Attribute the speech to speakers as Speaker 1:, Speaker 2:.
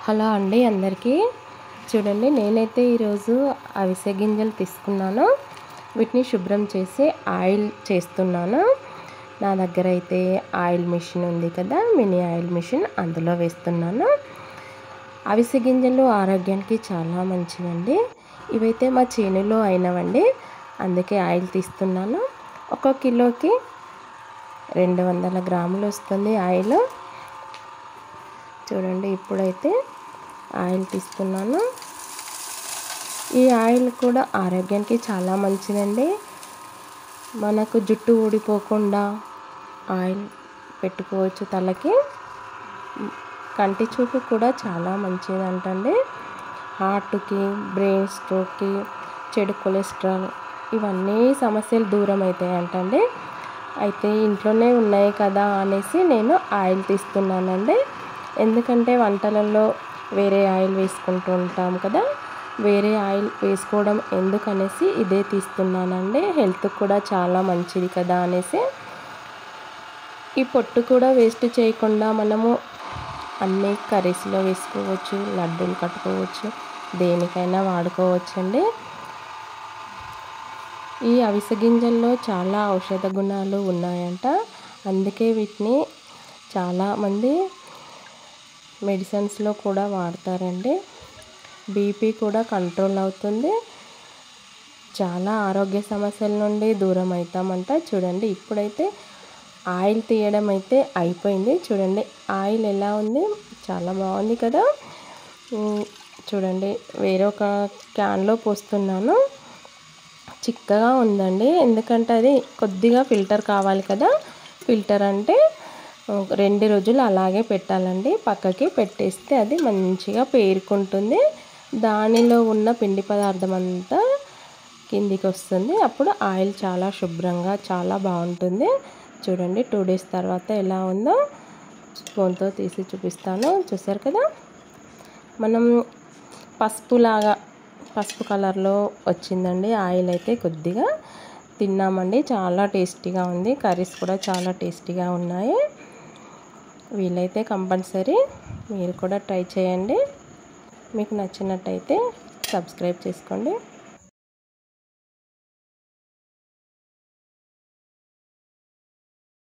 Speaker 1: Hello అండి అందరికీ. చూడండి, నేనైతే ఈరోజు అవిసె గింజలు తీసుకున్నాను. వీటిని శుభ్రం చేసి ఆయిల్ చేస్తున్నాను. నా దగ్గర అయితే ఆయిల్ మిషన్ ఉంది కదా, మినీ ఆయిల్ మిషన్, అందులో వేస్తున్నాను. అవిసె గింజలు ఆరోగ్యానికి చాలా మంచివండి. ఇవైతే మా చేనులో అయినవండి, అందుకే ఆయిల్ తీస్తున్నాను. 1 కిలోకి 200 గ్రాములు వస్తుంది ఆయిల్. చూడండి, ఇప్పుడైతే ఆయిల్ తీస్తున్నాను. ఈ ఆయిల్ కూడా ఆరోగ్యానికి చాలా మంచిదండి. మనకు జుట్టు ఊడిపోకుండా ఆయిల్ పెట్టుకోవచ్చు తలకి. కంటి చూపు కూడా చాలా మంచిదంటండి. హార్ట్కి, బ్రెయిన్ స్ట్రోక్కి, చెడు కొలెస్ట్రాల్, ఇవన్నీ సమస్యలు దూరం అవుతాయంటండి. అయితే ఇంట్లోనే ఉన్నాయి కదా అనేసి నేను ఆయిల్ తీస్తున్నానండి. ఎందుకంటే వంటలలో వేరే ఆయిల్ వేసుకుంటూ ఉంటాం కదా, వేరే ఆయిల్ వేసుకోవడం ఎందుకనేసి ఇదే తీస్తున్నానండి. హెల్త్ కూడా చాలా మంచిది కదా అనేసి. ఈ పొట్టు కూడా వేస్ట్ చేయకుండా మనము అన్ని కర్రీస్లో వేసుకోవచ్చు, లడ్డూలు కట్టుకోవచ్చు, దేనికైనా వాడుకోవచ్చండి. ఈ అవిసె గింజల్లో చాలా ఔషధ గుణాలు ఉన్నాయంట. అందుకే వీటిని చాలామంది మెడిసిన్స్లో కూడా వాడతారండి. బీపీ కూడా కంట్రోల్ అవుతుంది. చాలా ఆరోగ్య సమస్యల నుండి దూరం అవుతామంట. చూడండి, ఇప్పుడైతే ఆయిల్ తీయడం అయితే అయిపోయింది. చూడండి ఆయిల్ ఎలా ఉంది, చాలా బాగుంది కదా. చూడండి, వేరొక క్యాన్లో పోస్తున్నాను. చిక్కగా ఉందండి, ఎందుకంటే అది కొద్దిగా ఫిల్టర్ కావాలి కదా. ఫిల్టర్ అంటే 2 రోజులు అలాగే పెట్టాలండి. పక్కకి పెట్టేస్తే అది మంచిగా పేరుకుంటుంది. దానిలో ఉన్న పిండి పదార్థం అంతా కిందికి వస్తుంది. అప్పుడు ఆయిల్ చాలా శుభ్రంగా చాలా బాగుంటుంది. చూడండి, 2 డేస్ తర్వాత ఎలా ఉందో స్పూన్తో తీసి చూపిస్తాను. చూసారు కదా, మనం పసుపు కలర్లో వచ్చిందండి. ఆయిల్ అయితే కొద్దిగా తిన్నామండి, చాలా టేస్టీగా ఉంది. కర్రీస్ కూడా చాలా టేస్టీగా ఉన్నాయి. వీలైతే కంపల్సరీ మీరు కూడా ట్రై చేయండి. మీకు నచ్చినట్టయితే సబ్స్క్రైబ్ చేసుకోండి.